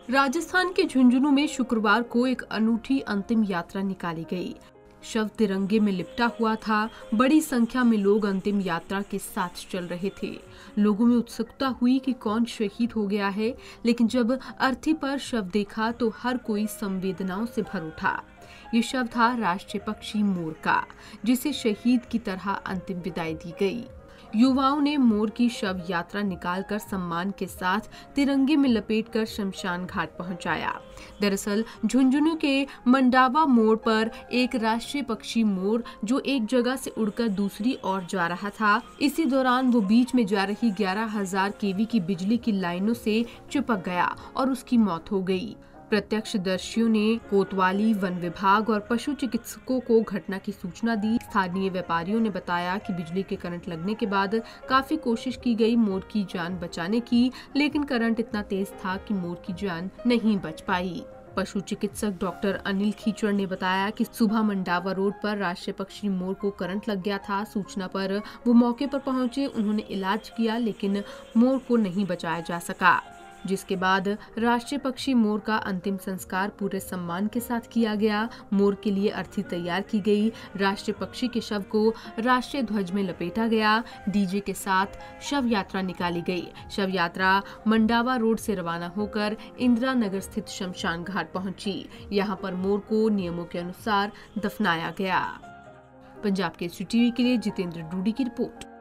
राजस्थान के झुंझुनू में शुक्रवार को एक अनूठी अंतिम यात्रा निकाली गई। शव तिरंगे में लिपटा हुआ था। बड़ी संख्या में लोग अंतिम यात्रा के साथ चल रहे थे। लोगों में उत्सुकता हुई कि कौन शहीद हो गया है, लेकिन जब अर्थी पर शव देखा तो हर कोई संवेदनाओं से भर उठा। ये शव था राष्ट्रीय पक्षी मोर का, जिसे शहीद की तरह अंतिम विदाई दी गई। युवाओं ने मोर की शव यात्रा निकालकर सम्मान के साथ तिरंगे में लपेटकर शमशान घाट पहुंचाया। दरअसल झुंझुनू के मंडावा मोड़ पर एक राष्ट्रीय पक्षी मोर जो एक जगह से उड़कर दूसरी ओर जा रहा था, इसी दौरान वो बीच में जा रही 11,000 केवी की बिजली की लाइनों से चिपक गया और उसकी मौत हो गई। प्रत्यक्षदर्शियों ने कोतवाली, वन विभाग और पशु चिकित्सकों को घटना की सूचना दी। स्थानीय व्यापारियों ने बताया कि बिजली के करंट लगने के बाद काफी कोशिश की गई मोर की जान बचाने की, लेकिन करंट इतना तेज था कि मोर की जान नहीं बच पाई। पशु चिकित्सक डॉक्टर अनिल खीचड़ ने बताया कि सुबह मंडावा रोड पर राष्ट्रीय पक्षी मोर को करंट लग गया था। सूचना पर वो मौके पर पहुंचे। उन्होंने इलाज किया, लेकिन मोर को नहीं बचाया जा सका, जिसके बाद राष्ट्रीय पक्षी मोर का अंतिम संस्कार पूरे सम्मान के साथ किया गया। मोर के लिए अर्थी तैयार की गई। राष्ट्रीय पक्षी के शव को राष्ट्रीय ध्वज में लपेटा गया। डीजे के साथ शव यात्रा निकाली गई। शव यात्रा मंडावा रोड से रवाना होकर इंदिरा नगर स्थित शमशान घाट पहुंची। यहां पर मोर को नियमों के अनुसार दफनाया गया। पंजाब केसरी टीवी के लिए जितेंद्र डूडी की रिपोर्ट।